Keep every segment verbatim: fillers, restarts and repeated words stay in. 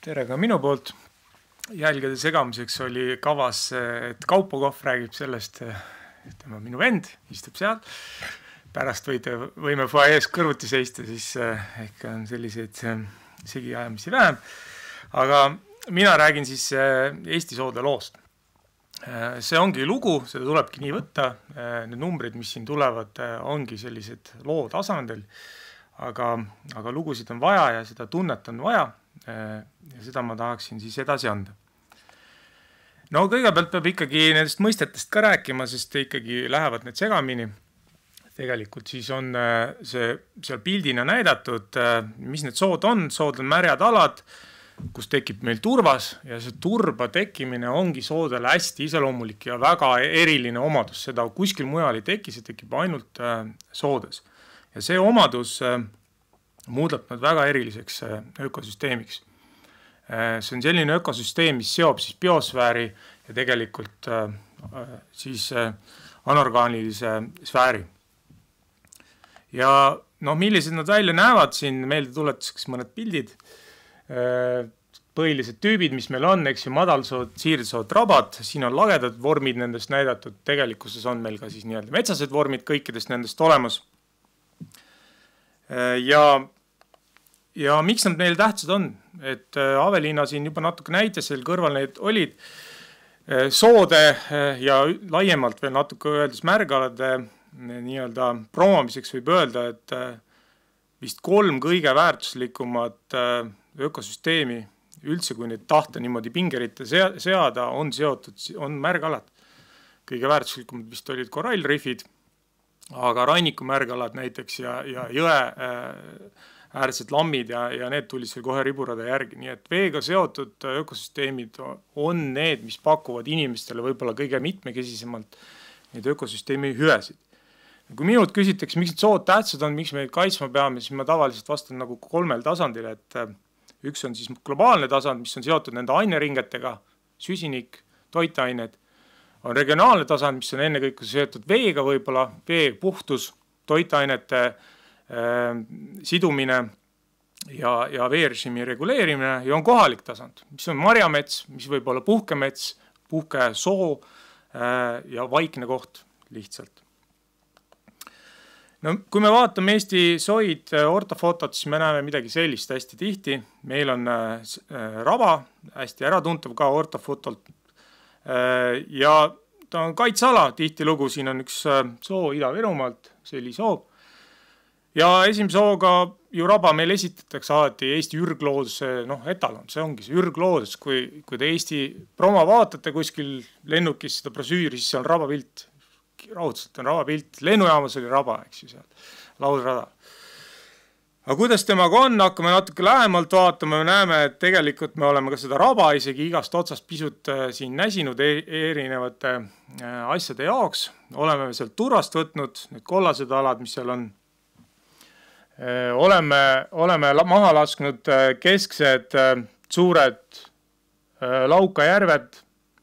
Tere ka minu poolt. Jälgede segamiseks oli kavas, et Kaupo Kohv räägib sellest, tema minu vend, istub seal. Pärast võite, võime foajees kõrvuti seista, siis ehk on selliseid segiajamisi vähem. Aga mina räägin siis Eesti soode loost. See ongi lugu, seda tulebki nii võtta. Need numbrid, mis siin tulevad, ongi sellised loo tasandil. Aga, aga lugusid on vaja ja seda tunnet on vaja. Ja seda ma tahaksin siis edasi anda. No kõigepealt peab ikkagi nendest mõistetest ka rääkima, sest ikkagi lähevad need segamini. Tegelikult siis on see seal pildina näidatud, mis need sood on. Sood on märjad alad, kus tekib meil turvas ja see turba tekkimine ongi soodele hästi iseloomulik ja väga eriline omadus. Seda kuskil mujal ei teki, see tekib ainult soodes. Ja see omadus muudab nad väga eriliseks ökosüsteemiks. See on selline ökosüsteem, mis seob siis biosfääri ja tegelikult siis anorgaanilise sfääri. Ja no, millised nad välja näevad siin, meelde tuletuseks mõned pildid. Põhilised tüübid, mis meil on, eks ju, madalsood, siirdesood, rabad, siin on lagedad vormid nendest näidatud, tegelikkuses on meil ka siis nii-öelda metsased vormid kõikidest nendest olemas. Ja, ja miks nad meil tähtsad on? Et Aveliina siin juba natuke näitas, seal kõrval need olid soode ja laiemalt veel natuke öeldes märgalade nii-öelda promomiseks võib öelda, et vist kolm kõige väärtuslikumat ökosüsteemi üldse, kui neid tahta niimoodi pingeritte seada, on seotud, on märgalad. Kõige väärtuslikumad vist olid korallrifid, aga ranniku märgalad näiteks ja, ja jõe äärsed lammid ja, ja need tulid seal kohe riburada järgi. Nii et veega seotud ökosüsteemid on need, mis pakuvad inimestele võib-olla kõige mitmekesisemalt neid ökosüsteemi hüvesid. Kui minult küsitakse, miks need sood tähtsad on, miks me kaitsma peame, siis ma tavaliselt vastan nagu kolmel tasandil, et üks on siis globaalne tasand, mis on seotud nende aineringetega, süsinik, toitained. On regionaalne tasand, mis on enne kõik seotud veega võib-olla, vee puhtus, toitainete äh, sidumine ja, ja veerežiimi reguleerimine ja on kohalik tasand, mis on marjamets, mis võib olla puhkemets, puhke soo äh, ja vaikne koht lihtsalt. No, kui me vaatame Eesti soid ortofotot, siis me näeme midagi sellist hästi tihti. Meil on äh, raba, hästi äratuntav ka ortofotolt. Ja ta on kaitsala tihtilugu, siin on üks soo Ida-Virumaalt, selli soo. Ja esimese sooga ju raba meil esitatakse alati Eesti ürglooduse noh, etalon, see ongi see ürgloodus. Kui, kui te Eesti promo vaatate kuskil lennukis seda brosüüri, siis see on rabapilt. Raudselt on rabapilt, lennujaamas oli raba, eks ju seal, laulrada. Aga kuidas temaga on, hakkame natuke lähemalt vaatama, me näeme, et tegelikult me oleme ka seda raba isegi igast otsast pisut siin näsinud erinevate asjade jaoks. Oleme sealt turvast võtnud, need kollased alad, mis seal on. Oleme, oleme maha lasknud kesksed suured laukajärved.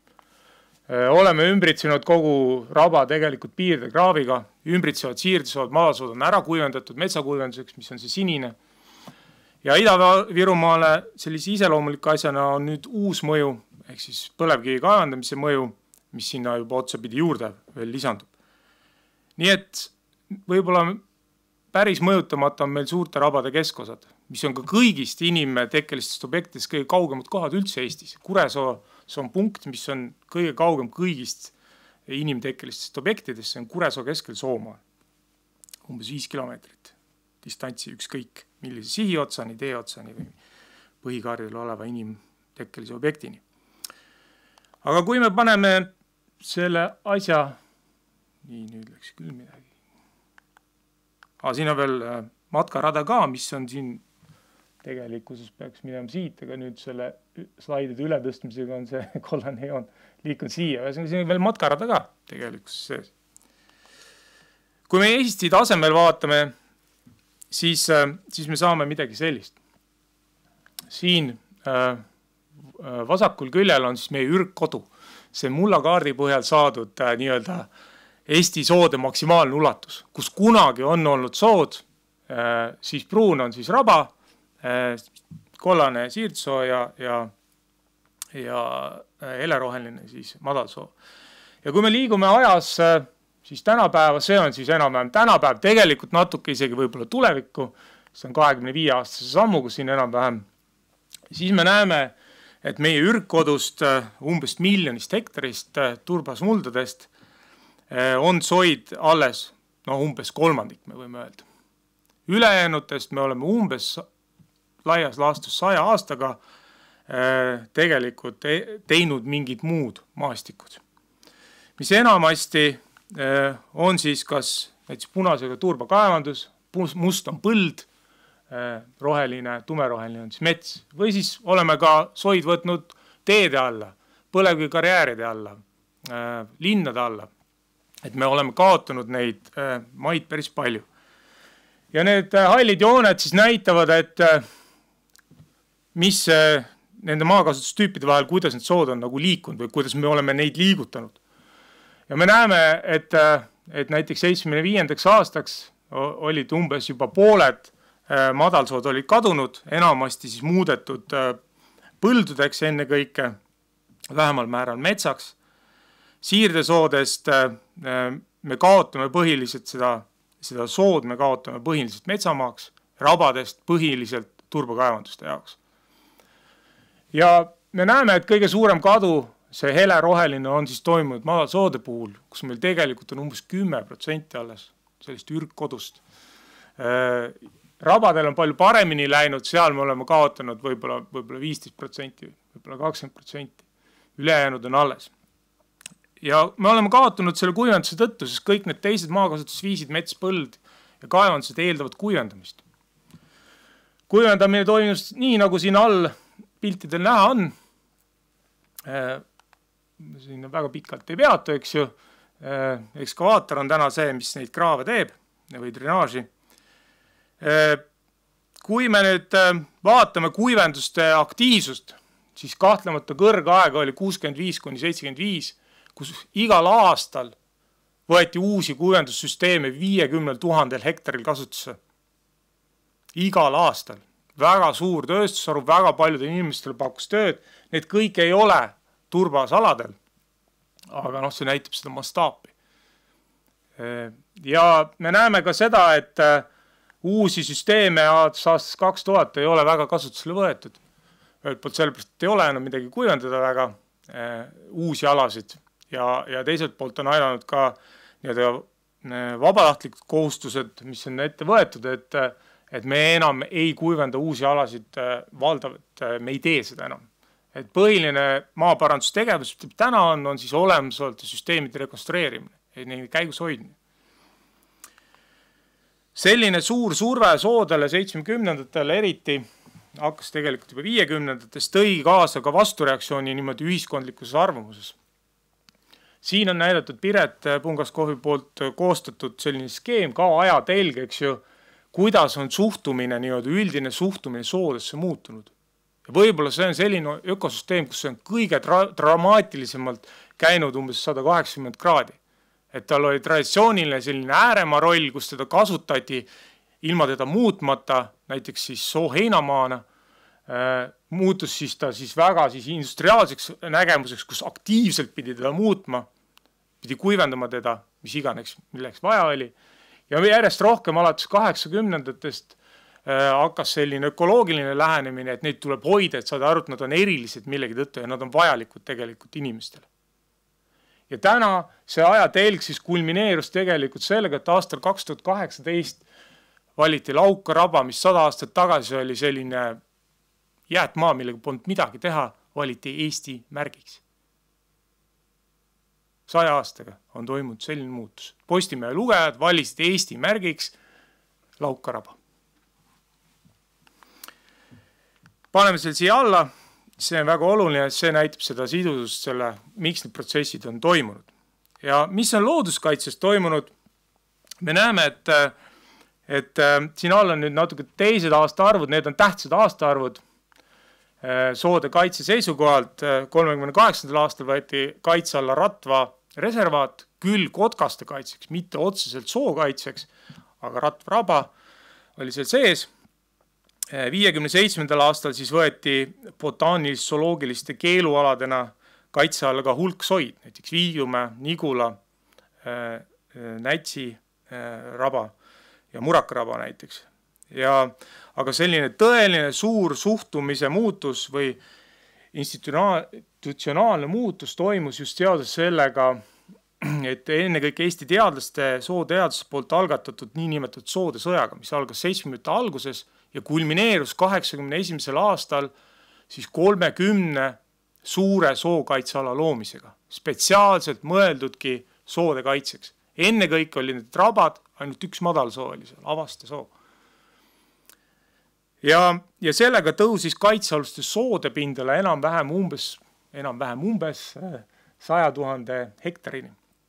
Oleme ümbritsenud kogu raba tegelikult piirde kraaviga, ümbritsevad siirdesood, maasood on ära kuivendatud metsakuivenduseks, mis on see sinine. Ja Ida-Virumaale sellise iseloomuliku asjana on nüüd uus mõju, ehk siis põlevkivi kaevandamise mõju, mis sinna juba otsapidi juurde veel lisandub. Nii et võib-olla päris mõjutamata on meil suurte rabade keskosad, mis on ka kõigist inimtekkelistest objektidest kõige kaugemad kohad üldse Eestis. Kuresoo see on punkt, mis on kõige kaugem kõigist inimtekkelistest objektidest, see on Kuresoo keskel Soomaal. Umbes viis kilomeetrit distantsi ükskõik, millise sihi otsani, tee otsani või põhikaardil oleva inimtekkelise objektini. Aga kui me paneme selle asja, nii nüüd läks küll midagi. Aga siin on veel matkarada ka, mis on siin tegelikkuses peaks minema siit, aga nüüd selle slaidide ületõstmisega on see kollane joon liikunud siia. Ja siin on veel matkarada ka tegelikkuses sees. Kui me Eesti tasemel vaatame, siis, siis me saame midagi sellist. Siin äh, vasakul küljel on siis meie ürgkodu. See mullakaardi põhjal saadud äh, nii-öelda Eesti soode maksimaalne ulatus, kus kunagi on olnud sood, äh, siis pruun on siis raba, kollane siirdesoo ja, ja, ja heleroheline siis madalsoo. Ja kui me liigume ajas, siis tänapäeva, see on siis enam-vähem tänapäev, tegelikult natuke isegi võib-olla tulevikku, see on kahekümne viie aastase sammuga siin enam-vähem, siis me näeme, et meie ürgkodust umbes miljonist hektarist turbasmuldadest on soid alles no, umbes kolmandik, me võime öelda. Ülejäänutest me oleme umbes laias laastus saja aastaga tegelikult teinud mingid muud maastikud, mis enamasti on siis kas näiteks punasega turbakaevandus, must on põld, roheline, tumeroheline on siis mets või siis oleme ka soid võtnud teede alla, põlevkivi karjääride alla, linnade alla. Et me oleme kaotanud neid maid päris palju. Ja need hallid jooned siis näitavad, et mis nende maakasutustüüpide vahel, kuidas need sood on nagu liikunud või kuidas me oleme neid liigutanud. Ja me näeme, et, et näiteks seitsmekümne viiendaks aastaks olid umbes juba pooled madalsood olid kadunud, enamasti siis muudetud põldudeks enne kõike, vähemal määral metsaks. Siirdesoodest me kaotame põhiliselt seda, seda sood, me kaotame põhiliselt metsamaaks, rabadest põhiliselt turbakaevanduste jaoks. Ja me näeme, et kõige suurem kadu, see heleroheline on siis toimunud madalsoode puhul, kus meil tegelikult on umbes kümme protsenti alles sellist ürgkodust. Rabadel on palju paremini läinud, seal me oleme kaotanud võib-olla, võib-olla viisteist protsenti, võib-olla kakskümmend protsenti. Ülejäänud on alles. Ja me oleme kaotanud selle kuivenduse tõttu, sest kõik need teised maakasutusviisid, mets, põld ja kaevandused eeldavad kuivendamist. Kuivendamine toimus nii, nagu siin all piltidel näha on. Siin väga pikalt ei peatu, eks ju. Ekskavaator on täna see, mis neid kraave teeb või drenaaži. Kui me nüüd vaatame kuivenduste aktiivsust, siis kahtlemata kõrgaega oli kuuskümmend viis kuni seitsekümmend viis, kus igal aastal võeti uusi kuivendussüsteeme viiekümnel tuhandel hektaril kasutusse. Igal aastal. Väga suur tööstusharu, väga paljudel inimestel pakkus tööd. Need kõik ei ole turbasaladel, aga noh, see näitab seda mastaapi. Ja me näeme ka seda, et uusi süsteeme aastast kaks tuhat ei ole väga kasutusele võetud. Ühelt poolt sellepärast, et ei ole enam midagi kuivendada väga äh, uusi alasid ja, ja teiselt poolt on aidanud ka nii-öelda vabatahtlikud kohustused, mis on ette võetud, et, et me enam ei kuivenda uusi alasid äh, valdavat, äh, me ei tee seda enam. Et põhiline maaparandustegevus, mis täna on, on siis olemasolevate süsteemide rekonstrueerimine, neid käigus hoidmine. Selline suur surve soodele seitsmekümnendatel eriti hakkas tegelikult juba viiekümnendates tõi kaasa ka vastureaktsiooni niimoodi ühiskondlikus arvamuses. Siin on näidatud Piret Pungaskohvi poolt koostatud selline skeem ka ajatelg, eks ju, kuidas on suhtumine, nii-öelda üldine suhtumine soodesse muutunud. Ja võib-olla see on selline ökosüsteem, kus see on kõige dra dramaatilisemalt käinud umbes sada kaheksakümmend kraadi. Et tal oli traditsiooniline selline ääremaa roll, kus teda kasutati ilma teda muutmata, näiteks siis soo heinamaana, muutus siis ta siis väga siis industriaalseks nägemuseks, kus aktiivselt pidi teda muutma, pidi kuivendama teda, mis iganes, milleks vaja oli. Ja järjest rohkem alates kaheksakümnendatest hakkas selline ökoloogiline lähenemine, et neid tuleb hoida, et saada aru, et nad on erilised millegi tõttu ja nad on vajalikud tegelikult inimestele. Ja täna see ajatelg siis kulmineerus tegelikult sellega, et aastal kaks tuhat kaheksateist valiti Lauka raba, mis sada aastat tagasi oli selline jäätmaa, millega polnud midagi teha, valiti Eesti märgiks. Saja aastaga on toimunud selline muutus. Postimehe lugejad valisid Eesti märgiks Lauka raba. Paneme selle siia alla. See on väga oluline, et see näitab seda sidusust, selle, miks need protsessid on toimunud. Ja mis on looduskaitses toimunud? Me näeme, et, et siin all on nüüd natuke teised aastaarvud, need on tähtsad aastaarvud. Soode kaitse seisukohalt kolmekümne kaheksandal aastal võeti kaitse alla Ratva reservaat, küll kotkaste kaitseks, mitte otseselt soo kaitseks, aga Ratva raba oli seal sees. viiekümne seitsmendal aastal siis võeti botaanilis-zooloogiliste keelualadena kaitse alla ka hulk soid, näiteks Viidumäe, Nigula, Nätsi raba ja Murakaraba näiteks. Ja, aga selline tõeline suur suhtumise muutus või institutsionaalne muutus toimus just seoses sellega, et ennekõike Eesti teadlaste, sooteadlaste poolt algatatud niinimetatud soode sõjaga, mis algas seitsmekümnendate alguses ja kulmineerus kaheksakümne esimesel aastal siis kolmekümne suure sookaitseala loomisega, spetsiaalselt mõeldudki soode kaitseks. Ennekõike oli need rabad, ainult üks madalsoo oli seal, Avaste soo. Ja, ja sellega tõusis kaitsealuste soode pindale enam-vähem umbes, enam-vähem umbes saja tuhande hektarini.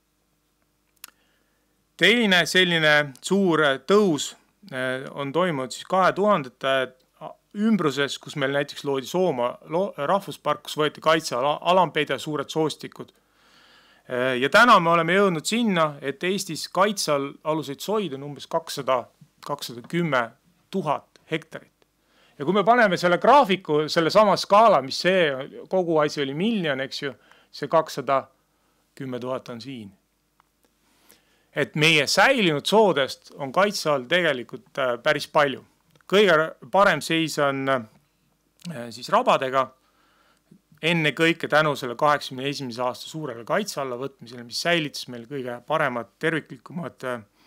Teine selline suur tõus on toimunud siis kahe tuhandete ümbruses, kus meil näiteks loodi Soomaa rahvuspark, kus võeti kaitse alampede suured soostikud. Ja täna me oleme jõudnud sinna, et Eestis kaitsealuseid soid on umbes kakssada, kakssada kümme tuhat hektarit. Ja kui me paneme selle graafiku, selle sama skaala, mis see kogu asi oli miljon, eks ju, see kakssada kümme tuhat on siin. Et meie säilinud soodest on kaitse all tegelikult päris palju. Kõige parem seis on siis rabadega, enne kõike tänu selle kaheksakümne esimese aasta suurele kaitse alla võtmisele, mis säilitas meil kõige paremad terviklikumad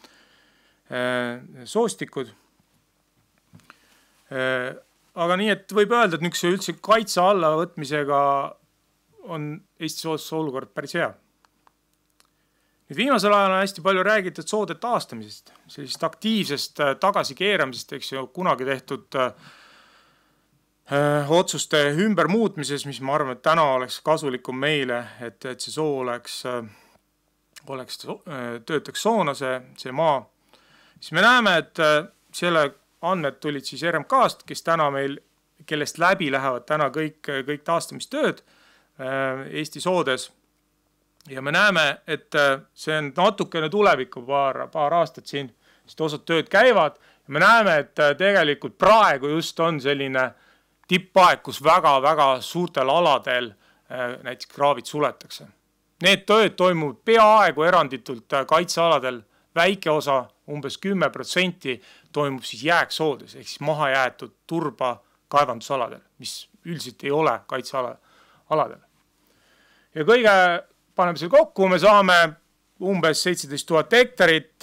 soostikud. Aga nii, et võib öelda, et niisuguse üldse kaitse alla võtmisega on Eesti sooduse olukord päris hea. Nüüd viimasel ajal on hästi palju räägitud soode taastamisest, sellisest aktiivsest tagasikeeramisest, eks ju, kunagi tehtud öö, otsuste ümber muutmises, mis ma arvan, et täna oleks kasulikum meile, et, et see soo oleks, oleks, töötaks soona, see, see maa. Siis me näeme, et selle andmed tulid siis R M K-st, kes täna meil, kellest läbi lähevad täna kõik, kõik taastamistööd Eesti soodes. Ja me näeme, et see on natukene tulevikku paar, paar aastat siin, sest osad tööd käivad. Ja me näeme, et tegelikult praegu just on selline tippaeg, kus väga-väga suurtel aladel näiteks kraavid suletakse. Need tööd toimuvad peaaegu eranditult kaitsealadel, väike osa, umbes kümme protsenti toimub siis jääksoodes, ehk siis maha jäetud turba kaevandusaladel, mis üldiselt ei ole kaitsealadel. Ja kõige paneme selle kokku, me saame umbes seitseteist tuhat hektarit,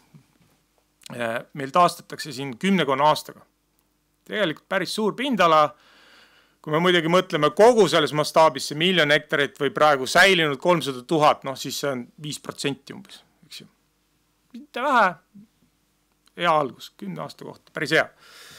meil taastatakse siin kümnekonna aastaga. Tegelikult päris suur pindala, kui me muidugi mõtleme kogu selles mastaabis, see miljon hektarit või praegu säilinud kolmsada tuhat, noh siis see on viis protsenti umbes, eks ju. Mitte vähe, hea algus, kümne aasta kohta, päris hea.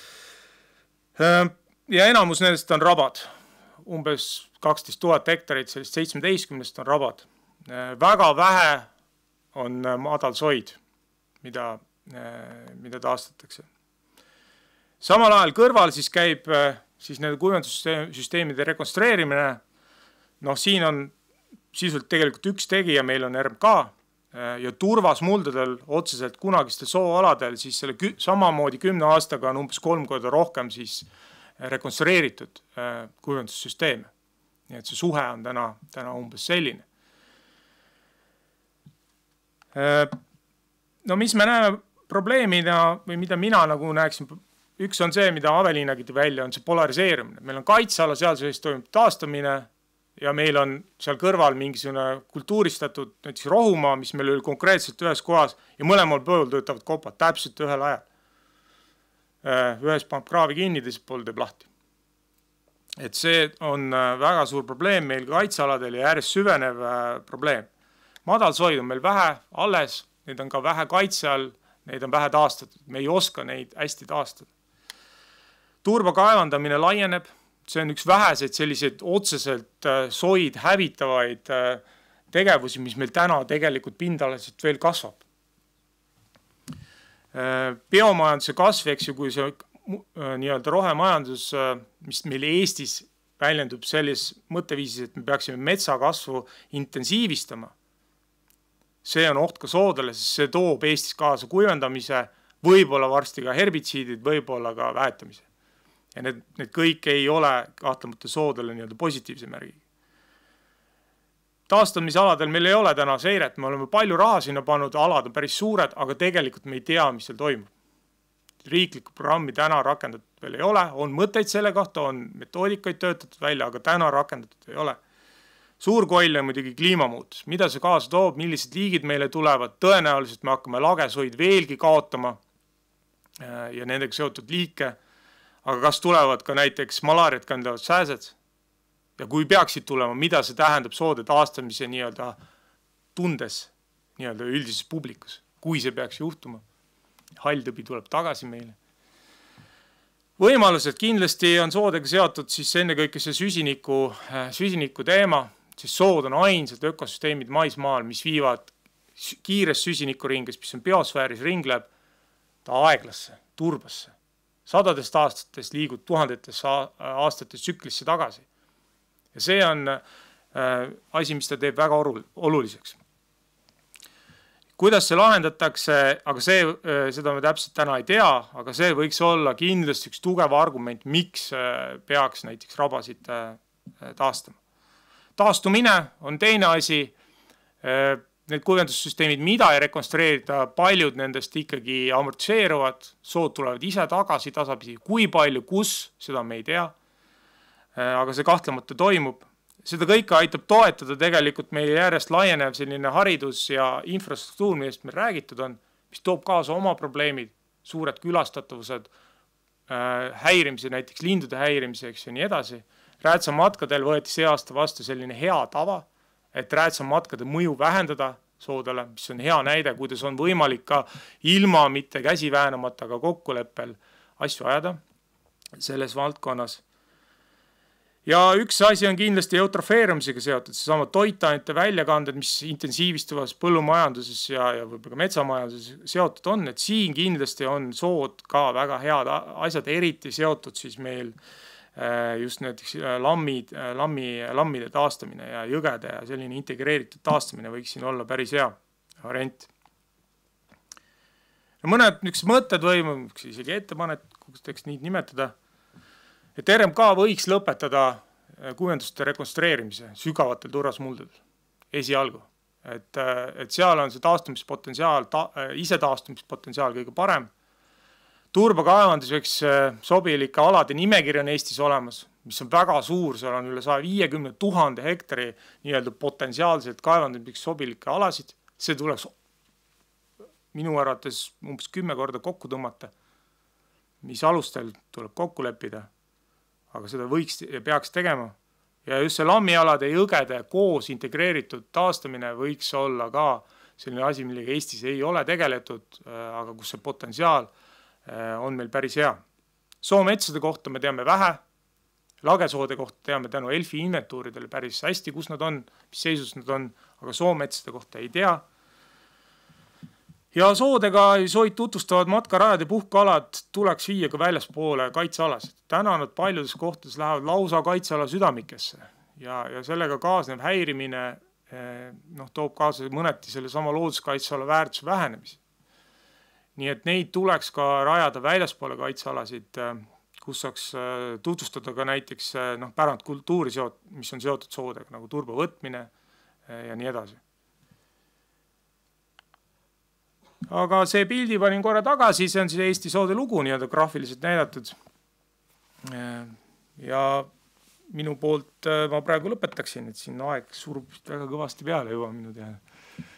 Ja enamus nendest on rabad. Umbes kaksteist tuhat hektarit, sellist seitsmeteistkümnest on rabad. Väga vähe on madalsoid, mida, mida taastatakse. Samal ajal kõrval siis käib siis nende kuivendussüsteemide rekonstrueerimine. Noh, siin on sisuliselt tegelikult üks tegija, meil on R M K ja turvas muldadel otseselt kunagistel sooaladel, siis selle samamoodi kümne aastaga on umbes kolm korda rohkem siis rekonstrueeritud kuivendussüsteeme. Nii et see suhe on täna, täna umbes selline. No mis me näeme probleemina või mida mina nagu näeksin, üks on see, mida Aveliina tõi välja, on see polariseerumine. Meil on kaitseala seaduses toimub taastamine ja meil on seal kõrval mingisugune kultuuristatud näiteks rohumaa, mis meil oli konkreetselt ühes kohas ja mõlemal pool töötavad kopad täpselt ühel ajal. Ühes paneb kraavi kinni, teiselt pool teeb lahti. Et see on väga suur probleem meil kaitsealadel ja järjest süvenev probleem. Madalsoid on meil vähe alles, neid on ka vähe kaitse all, neid on vähe taastatud. Me ei oska neid hästi taastada. Turba kaevandamine laieneb, see on üks väheseid selliseid otseselt soid hävitavaid tegevusi, mis meil täna tegelikult pindalaselt veel kasvab. Biomajanduse kasv, eks ju, kui see nii-öelda rohemajandus, mis meil Eestis väljendub selles mõtteviisis, et me peaksime metsakasvu intensiivistama. See on oht ka soodele, sest see toob Eestis kaasa kuivendamise, võib-olla varsti ka herbitsiidid, võib-olla ka väetamise. ja need, need kõik ei ole kahtlemata soodele nii-öelda positiivse märgi. Taastamisaladel meil ei ole täna seiret, me oleme palju raha sinna pannud, alad on päris suured, aga tegelikult me ei tea, mis seal toimub. Riiklikku programmi täna rakendatud veel ei ole, on mõtteid selle kohta, on metoodikaid töötatud välja, aga täna rakendatud ei ole. Suur koll on muidugi kliimamuutus, mida see kaasa toob, millised liigid meile tulevad, tõenäoliselt me hakkame lagesoid veelgi kaotama ja nendega seotud liike, aga kas tulevad ka näiteks malaariat kandavad sääsed ja kui peaksid tulema, mida see tähendab soode taastamise nii-öelda tundes nii-öelda üldises publikus, kui see peaks juhtuma. Halltõbi tuleb tagasi meile. Võimalused kindlasti on soodega seotud siis enne kõike see süsiniku, süsiniku teema, siis sood on ainsad ökosüsteemid maismaal, mis viivad kiires süsinikuringes, mis on biosfääris ringleb, ta aeglasse, turbasse. Sadadest aastatest liigud tuhandetes aastates tsüklisse tagasi. Ja see on asi, mis ta teeb väga oluliseks. Kuidas see lahendatakse, aga see, seda me täpselt täna ei tea, aga see võiks olla kindlasti üks tugev argument, miks peaks näiteks rabasid taastama. Taastumine on teine asi, need kuivendussüsteemid, mida ei rekonstrueerida, paljud nendest ikkagi amortiseeruvad, sood tulevad ise tagasi, tasapisi, kui palju, kus, seda me ei tea, aga see kahtlemata toimub. Seda kõike aitab toetada tegelikult meie järjest laienev selline haridus ja infrastruktuur, millest meil räägitud on, mis toob kaasa oma probleemid, suured külastatavused, häirimise, näiteks lindude häirimiseks ja nii edasi. Räätsamatkadel võeti see aasta vastu selline hea tava, et räätsamatkade mõju vähendada soodele, mis on hea näide, kuidas on võimalik ka ilma mitte käsi väänamata ka kokkuleppel asju ajada selles valdkonnas. Ja üks asi on kindlasti eutrofeerumisega seotud, see sama toitainete väljakanded, mis intensiivistuvas põllumajanduses ja, ja võib-olla ka metsamajanduses seotud on, et siin kindlasti on sood ka väga head asjad, eriti seotud siis meil just näiteks lammid, lammi, lammide taastamine ja jõgede ja selline integreeritud taastamine võiks siin olla päris hea variant. Ja mõned üks mõtted või isegi ettepanek, kuidas teeks nii nimetada, et R M K võiks lõpetada kuivenduste rekonstrueerimise sügavatel turvasmuldadel esialgu. Et, et seal on see taastumispotentsiaal, ta, ise taastumispotentsiaal kõige parem. Turbakaevandus võiks sobilike alade nimekiri on Eestis olemas, mis on väga suur, seal on üle saja viiekümne tuhande hektari nii-öelda potentsiaalselt kaevandamiseks sobilikke alasid. See tuleks minu arvates umbes kümme korda kokku tõmmata, mis alustel tuleb kokku leppida. Aga seda võiks ja peaks tegema. Ja just see lammialade ja jõgede koos integreeritud taastamine võiks olla ka selline asi, millega Eestis ei ole tegeletud, aga kus see potentsiaal on meil päris hea. Soometsade kohta me teame vähe, lagesoode kohta teame tänu Elfi inventuuridele päris hästi, kus nad on, mis seisus nad on, aga soometsade kohta ei tea. Ja soodega soid tutvustavad matkarajad ja puhkalad tuleks viia ka väljaspoole kaitsealasid. Täna nad paljudes kohtades lähevad lausa kaitseala südamikesse ja, ja sellega kaasnev häirimine noh, toob kaasa mõneti selle sama looduskaitseala väärtuse vähenemisi. Nii et neid tuleks ka rajada väljaspoole kaitsealasid, kus saaks tutvustada ka näiteks noh, pärandkultuuri, mis on seotud soodega, nagu turba võtmine ja nii edasi. Aga see pildi panin korra tagasi, see on siis Eesti soode lugu nii-öelda graafiliselt näidatud. Ja minu poolt ma praegu lõpetaksin, et siin aeg surub väga kõvasti peale juba minu teha.